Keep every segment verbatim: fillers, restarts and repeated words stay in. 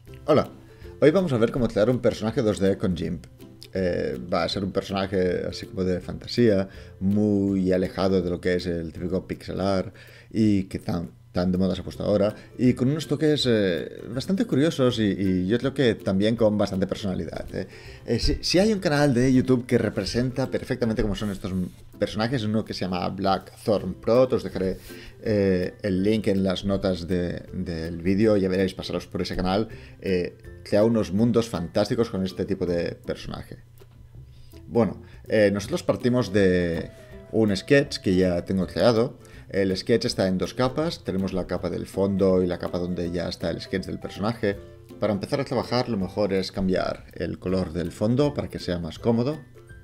Hola, hoy vamos a ver cómo crear un personaje dos D con GIMP. Eh, va a ser un personaje así como de fantasía, muy alejado de lo que es el típico pixel art y que tan, tan de moda se ha puesto ahora, y con unos toques eh, bastante curiosos y, y yo creo que también con bastante personalidad. eh. Eh, si, si hay un canal de YouTube que representa perfectamente cómo son estos personajes, uno que se llama Blackthorn Pro, os dejaré eh, el link en las notas de, del vídeo, ya veréis, pasaros por ese canal, eh, crea unos mundos fantásticos con este tipo de personaje. Bueno, eh, nosotros partimos de un sketch que ya tengo creado. El sketch está en dos capas, tenemos la capa del fondo y la capa donde ya está el sketch del personaje. Para empezar a trabajar lo mejor es cambiar el color del fondo para que sea más cómodo.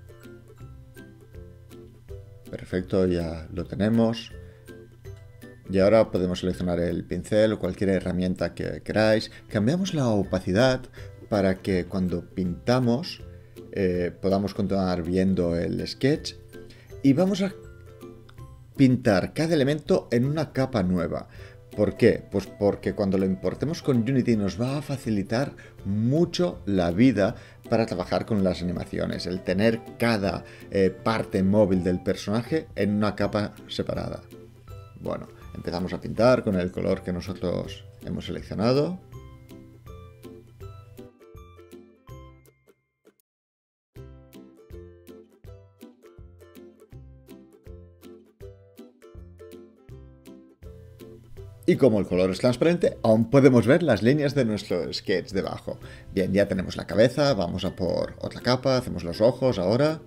Perfecto, ya lo tenemos. Y ahora podemos seleccionar el pincel o cualquier herramienta que queráis. Cambiamos la opacidad para que cuando pintamos eh, podamos continuar viendo el sketch. Y vamos a pintar cada elemento en una capa nueva. ¿Por qué? Pues porque cuando lo importemos con Unity nos va a facilitar mucho la vida para trabajar con las animaciones. El tener cada eh, parte móvil del personaje en una capa separada. Bueno, empezamos a pintar con el color que nosotros hemos seleccionado. Y como el color es transparente, aún podemos ver las líneas de nuestro sketch debajo. Bien, ya tenemos la cabeza, vamos a por otra capa, hacemos los ojos ahora.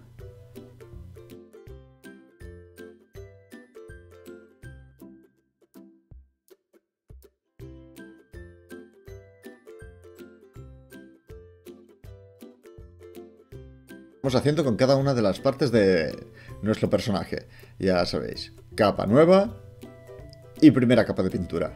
Vamos haciendo con cada una de las partes de nuestro personaje. Ya sabéis, capa nueva y primera capa de pintura.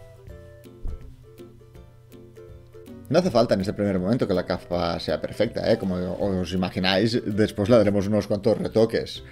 No hace falta en este primer momento que la capa sea perfecta, ¿eh? Como os imagináis, después le daremos unos cuantos retoques.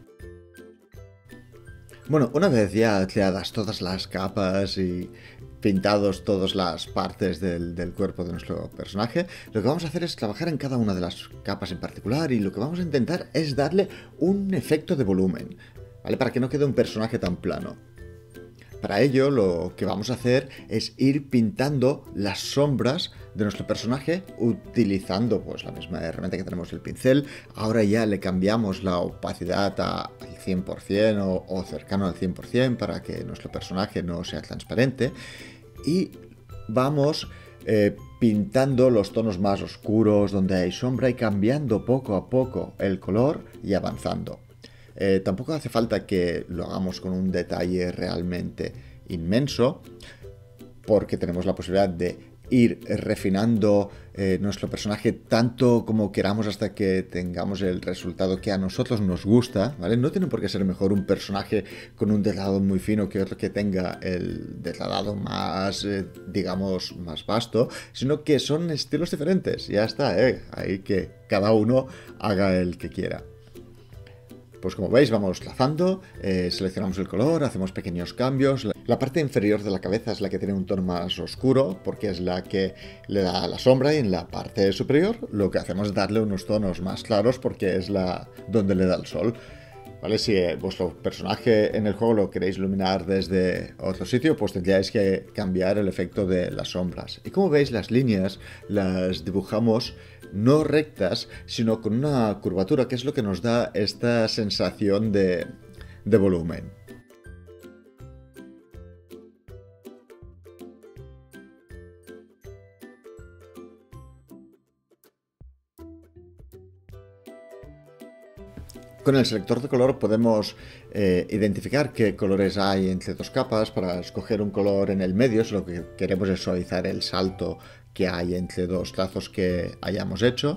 Bueno, una vez ya creadas todas las capas y pintados todas las partes del, del, cuerpo de nuestro personaje, lo que vamos a hacer es trabajar en cada una de las capas en particular y lo que vamos a intentar es darle un efecto de volumen, ¿vale? Para que no quede un personaje tan plano. Para ello lo que vamos a hacer es ir pintando las sombras de nuestro personaje utilizando pues la misma herramienta que tenemos el pincel. Ahora ya le cambiamos la opacidad al cien por cien o, o cercano al cien por cien para que nuestro personaje no sea transparente. Y vamos eh, pintando los tonos más oscuros donde hay sombra y cambiando poco a poco el color y avanzando. Eh, tampoco hace falta que lo hagamos con un detalle realmente inmenso, porque tenemos la posibilidad de ir refinando eh, nuestro personaje tanto como queramos hasta que tengamos el resultado que a nosotros nos gusta, ¿vale? No tiene por qué ser mejor un personaje con un degradado muy fino que otro que tenga el degradado más, eh, digamos, más vasto, sino que son estilos diferentes. Ya está, ¿eh? Ahí que cada uno haga el que quiera. Pues como veis vamos trazando, eh, seleccionamos el color, hacemos pequeños cambios. La parte inferior de la cabeza es la que tiene un tono más oscuro porque es la que le da la sombra, y en la parte superior lo que hacemos es darle unos tonos más claros porque es la donde le da el sol. ¿Vale? Si eh, vuestro personaje en el juego lo queréis iluminar desde otro sitio, pues tendríais que cambiar el efecto de las sombras. Y como veis, las líneas las dibujamos no rectas, sino con una curvatura, que es lo que nos da esta sensación de, de volumen. Con el selector de color podemos eh, identificar qué colores hay entre dos capas para escoger un color en el medio, si lo que queremos es suavizar el salto que hay entre dos trazos que hayamos hecho.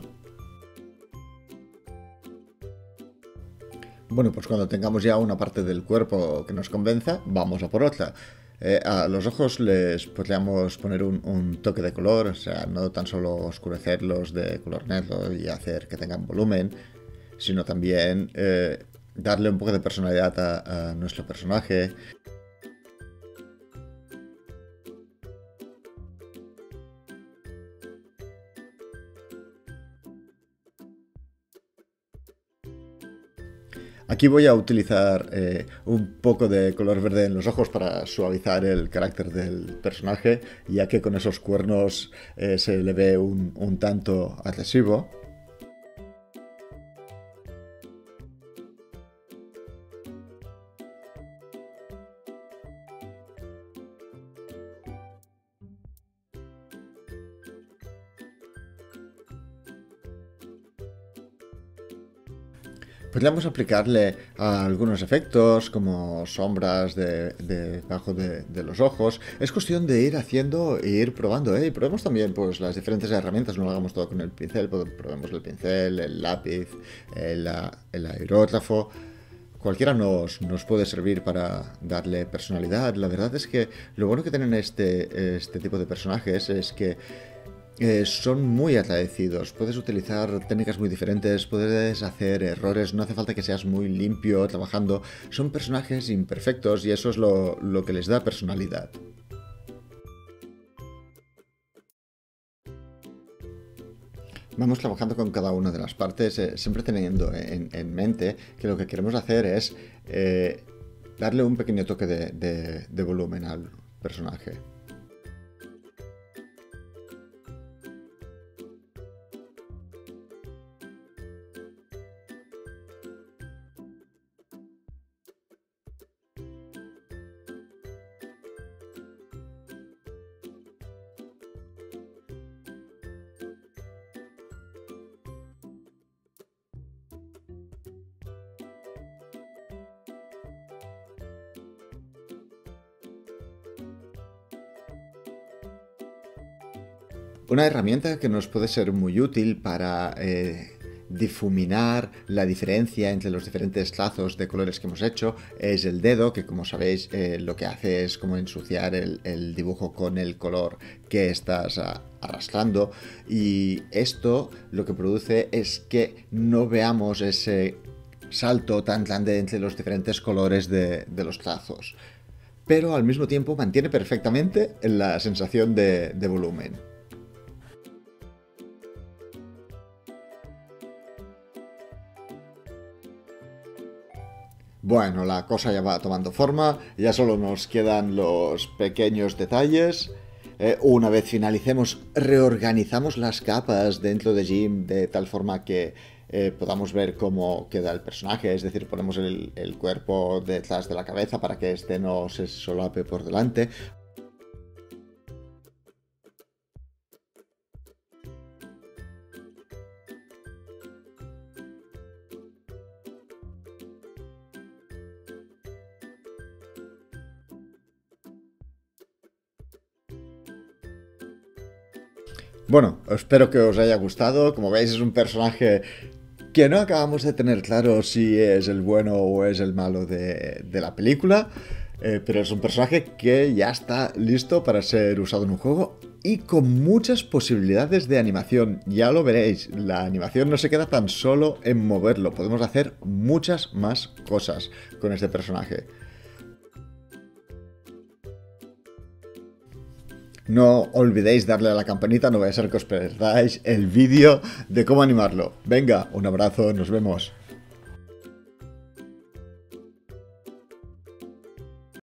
Bueno, pues cuando tengamos ya una parte del cuerpo que nos convenza, vamos a por otra. Eh, a los ojos les podríamos poner un, un toque de color, o sea, no tan solo oscurecerlos de color negro y hacer que tengan volumen, sino también eh, darle un poco de personalidad a, a nuestro personaje. Aquí voy a utilizar eh, un poco de color verde en los ojos para suavizar el carácter del personaje, ya que con esos cuernos eh, se le ve un, un tanto agresivo. Podríamos aplicarle a algunos efectos como sombras de, de debajo de, de los ojos. Es cuestión de ir haciendo e ir probando, ¿eh? Y probemos también pues, las diferentes herramientas, no lo hagamos todo con el pincel, probemos el pincel, el lápiz, el, el aerógrafo. Cualquiera nos, nos puede servir para darle personalidad. La verdad es que lo bueno que tienen este, este tipo de personajes es que Eh, son muy agradecidos, puedes utilizar técnicas muy diferentes, puedes hacer errores, no hace falta que seas muy limpio trabajando, son personajes imperfectos y eso es lo, lo que les da personalidad. Vamos trabajando con cada una de las partes, eh, siempre teniendo en, en, mente que lo que queremos hacer es eh, darle un pequeño toque de, de, de volumen al personaje. Una herramienta que nos puede ser muy útil para eh, difuminar la diferencia entre los diferentes trazos de colores que hemos hecho es el dedo, que como sabéis eh, lo que hace es como ensuciar el, el dibujo con el color que estás a, arrastrando, y esto lo que produce es que no veamos ese salto tan grande entre los diferentes colores de, de los trazos, pero al mismo tiempo mantiene perfectamente la sensación de, de volumen. Bueno, la cosa ya va tomando forma, ya solo nos quedan los pequeños detalles. Eh, una vez finalicemos, reorganizamos las capas dentro de Jim de tal forma que eh, podamos ver cómo queda el personaje, es decir, ponemos el, el cuerpo detrás de la cabeza para que este no se solape por delante. Bueno, espero que os haya gustado. Como veis, es un personaje que no acabamos de tener claro si es el bueno o es el malo de, de la película, eh, pero es un personaje que ya está listo para ser usado en un juego y con muchas posibilidades de animación. Ya lo veréis, la animación no se queda tan solo en moverlo, podemos hacer muchas más cosas con este personaje. No olvidéis darle a la campanita, no vaya a ser que os perdáis el vídeo de cómo animarlo. Venga, un abrazo, nos vemos.